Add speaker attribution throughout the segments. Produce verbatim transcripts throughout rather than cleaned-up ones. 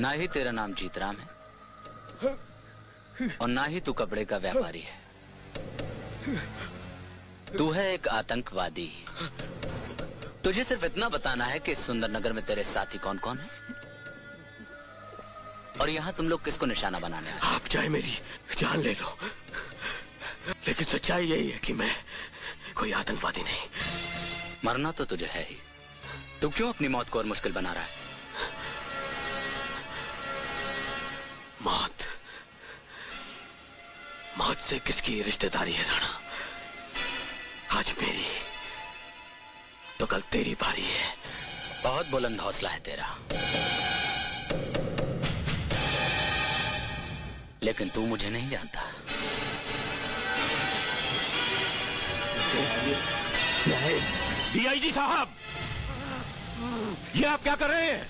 Speaker 1: ना ही तेरा नाम जीतराम है और ना ही तू कपड़े का व्यापारी है। तू है एक आतंकवादी। तुझे सिर्फ इतना बताना है कि इस सुंदरनगर में तेरे साथी कौन कौन है और यहाँ तुम लोग किसको निशाना बनाने आए।
Speaker 2: आप चाहे मेरी जान ले लो, लेकिन सच्चाई यही है कि मैं कोई आतंकवादी नहीं।
Speaker 1: मरना तो तुझे है ही, तू क्यों अपनी मौत को और मुश्किल बना रहा है?
Speaker 2: मौत मौत से किसकी रिश्तेदारी है राणा? आज मेरी तो कल तेरी बारी है।
Speaker 1: बहुत बुलंद हौसला है तेरा, लेकिन तू मुझे नहीं जानता।
Speaker 2: डीआईजी साहब, ये आप क्या कर रहे हैं?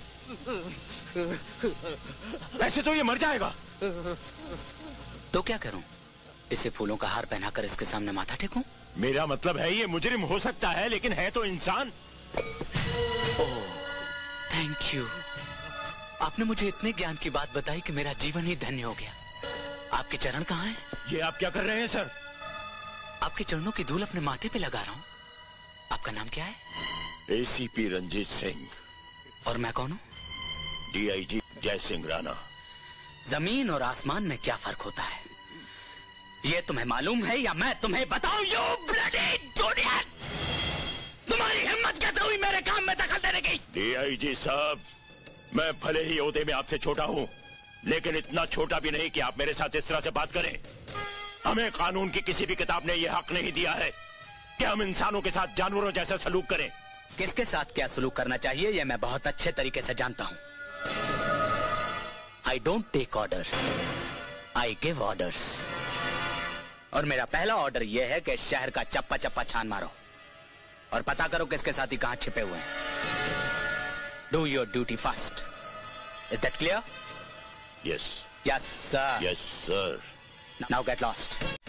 Speaker 2: ऐसे तो ये मर जाएगा।
Speaker 1: तो क्या करूं? इसे फूलों का हार पहनाकर इसके सामने माथा टेकूं?
Speaker 2: मेरा मतलब है ये मुजरिम हो सकता है, लेकिन है तो इंसान।
Speaker 1: Oh, thank you. आपने मुझे इतने ज्ञान की बात बताई कि मेरा जीवन ही धन्य हो गया। आपके चरण कहाँ हैं?
Speaker 2: ये आप क्या कर रहे हैं सर?
Speaker 1: आपके चरणों की धूल अपने माथे पे लगा रहा हूँ। आपका नाम क्या है?
Speaker 2: एसीपी रंजीत सिंह।
Speaker 1: और मैं कौन हूँ?
Speaker 2: डीआईजी जय सिंह राणा।
Speaker 1: जमीन और आसमान में क्या फर्क होता है, ये तुम्हें मालूम है या मैं तुम्हें बताऊं? यू ब्लडी जूनियर, तुम्हारी हिम्मत कैसे हुई मेरे काम में दखल देने की?
Speaker 2: डीआईजी साहब, मैं भले ही ओहदे में आपसे छोटा हूँ, लेकिन इतना छोटा भी नहीं कि आप मेरे साथ इस तरह से बात करें। हमें कानून की किसी भी किताब ने यह हक नहीं दिया है कि हम इंसानों के साथ जानवरों जैसा सलूक करें।
Speaker 1: किसके साथ क्या सलूक करना चाहिए यह मैं बहुत अच्छे तरीके से जानता हूँ। I don't take orders, I give orders. और मेरा पहला ऑर्डर यह है कि शहर का चप्पा चप्पा छान मारो और पता करो किसके साथी कहां छिपे हुए हैं। Do your duty fast. Is that clear?
Speaker 2: Yes
Speaker 1: yes sir.
Speaker 2: Yes sir.
Speaker 1: Now get lost.